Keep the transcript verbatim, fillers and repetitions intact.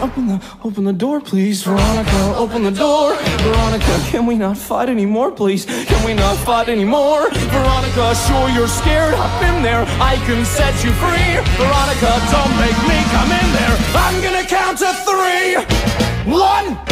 Open the, open the door, please. Veronica, open the door. Veronica, can we not fight anymore, please? Can we not fight anymore? Veronica, sure you're scared. I've been there. I can set you free. Veronica, don't make me come in there. I'm gonna count to three. One.